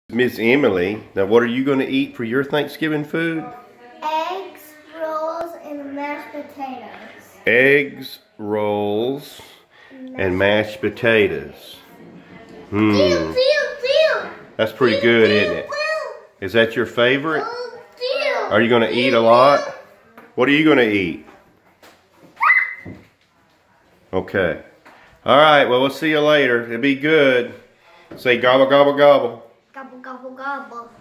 Miss Emily, now what are you going to eat for your Thanksgiving food? Eggs, rolls, and mashed potatoes. Eggs, rolls, and mashed potatoes. That's pretty good, isn't it? Is that your favorite? Are you going to eat a lot? What are you going to eat? Okay. All right, well, we'll see you later. It'll be good. Say gobble, gobble, gobble. Gobble, gobble, gobble.